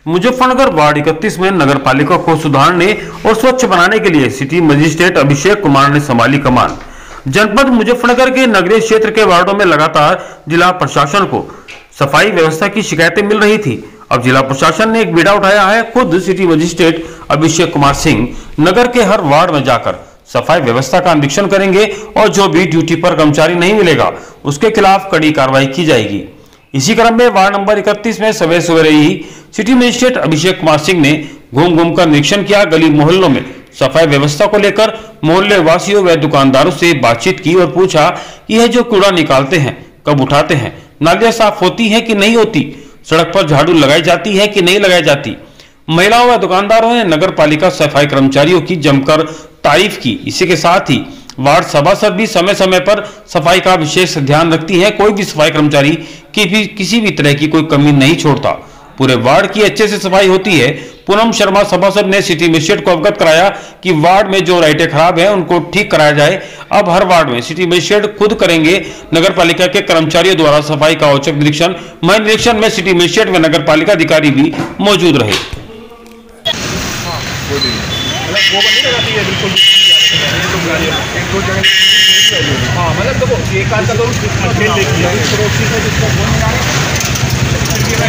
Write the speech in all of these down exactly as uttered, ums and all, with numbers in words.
Muzaffarnagar ward इकतीस में नगर पालिका को सुधारने और स्वच्छ बनाने के लिए सिटी मजिस्ट्रेट अभिषेक कुमार ने संभाली कमान। जनपद मुजफ्फरनगर के नगरीय क्षेत्र के वार्डों में लगातार जिला प्रशासन को सफाई व्यवस्था की शिकायतें मिल रही थी। अब जिला प्रशासन ने एक बीड़ा उठाया है। खुद सिटी मजिस्ट्रेट अभिषेक कुमार सिंह नगर के हर वार्ड में जाकर सफाई व्यवस्था का निरीक्षण करेंगे और जो भी ड्यूटी पर कर्मचारी नहीं मिलेगा उसके खिलाफ कड़ी कार्रवाई की जाएगी। इसी क्रम में वार्ड नंबर इकतीस में सवेरे सवेरे ही सिटी मजिस्ट्रेट अभिषेक कुमार सिंह ने घूम घूम कर निरीक्षण किया। गली मोहल्लों में सफाई व्यवस्था को लेकर मोहल्ले वासियों व दुकानदारों से बातचीत की और पूछा कि यह जो कूड़ा निकालते हैं कब उठाते हैं, नालियां साफ होती हैं कि नहीं होती, सड़क पर झाड़ू लगाई जाती है कि नहीं लगाई जाती। महिलाओं व दुकानदारों ने नगर पालिका सफाई कर्मचारियों की जमकर तारीफ की। इसी के साथ ही वार्ड सभासद भी समय समय पर सफाई का विशेष ध्यान रखती है। कोई भी सफाई कर्मचारी की भी किसी भी तरह की कोई कमी नहीं छोड़ता। पूरे वार्ड की अच्छे से सफाई होती है। पूनम शर्मा सभासद ने सिटी मजिस्ट्रेट को अवगत कराया कि वार्ड में जो लाइटें खराब है उनको ठीक कराया जाए। अब हर वार्ड में सिटी मजिस्ट्रेट खुद करेंगे। नगर पालिका के कर्मचारियों द्वारा सफाई का औचक निरीक्षण। मैं निरीक्षण में सिटी मजिस्ट्रेट व नगर पालिका अधिकारी भी मौजूद रहे। मतलब देखो एक आध का लोग खेल देखिए पड़ोसी में जिसको बोलने जा रहे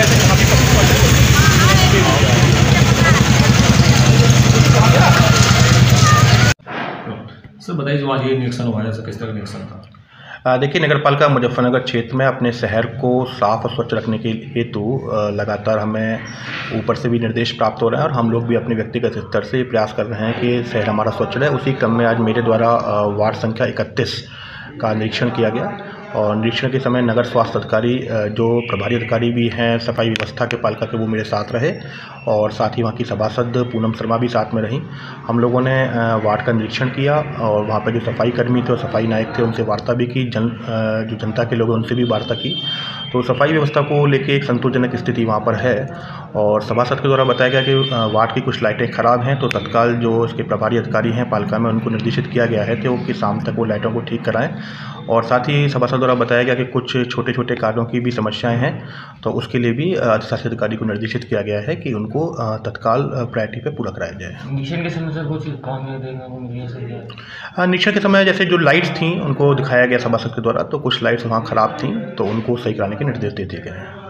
हैं। सर बताइए, जो आज ये निरीक्षण हुआ है सर, किस तरह का निरीक्षण था? देखिए, नगर पालिका मुजफ्फरनगर क्षेत्र में अपने शहर को साफ और स्वच्छ रखने के हेतु लगातार हमें ऊपर से भी निर्देश प्राप्त हो रहे हैं और हम लोग भी अपने व्यक्तिगत स्तर से प्रयास कर रहे हैं कि शहर हमारा स्वच्छ रहे। उसी क्रम में आज मेरे द्वारा वार्ड संख्या इकतीस का निरीक्षण किया गया और निरीक्षण के समय नगर स्वास्थ्य अधिकारी जो प्रभारी अधिकारी भी हैं सफाई व्यवस्था के पालिका के, वो मेरे साथ रहे और साथ ही वहाँ की सभासद पूनम शर्मा भी साथ में रहीं। हम लोगों ने वार्ड का निरीक्षण किया और वहाँ पर जो सफाई कर्मी थे और सफाई नायक थे उनसे वार्ता भी की। जन जो जनता के लोग हैं उनसे भी वार्ता की। तो सफाई व्यवस्था को लेके एक संतोषजनक स्थिति वहाँ पर है और सभासद के द्वारा बताया गया कि वार्ड की कुछ लाइटें ख़राब हैं, तो तत्काल जो इसके प्रभारी अधिकारी हैं पालिका में उनको निर्देशित किया गया है कि वो कि शाम तक वो लाइटों को ठीक कराएं। और साथ ही सभासद द्वारा बताया गया कि कुछ छोटे छोटे कार्यों की भी समस्याएं हैं, तो उसके लिए भी अधिशासी अधिकारी को निर्देशित किया गया है कि उनको तत्काल प्रायोरिटी पे पूरा कराया जाए। निरीक्षण के समय सर कुछ काम देखने को मिली है? निरीक्षण के समय जैसे जो लाइट्स थी उनको दिखाया गया सभासद के द्वारा, तो कुछ लाइट्स वहाँ ख़राब थी तो उनको सही कराने के निर्देश दे दिए गए हैं।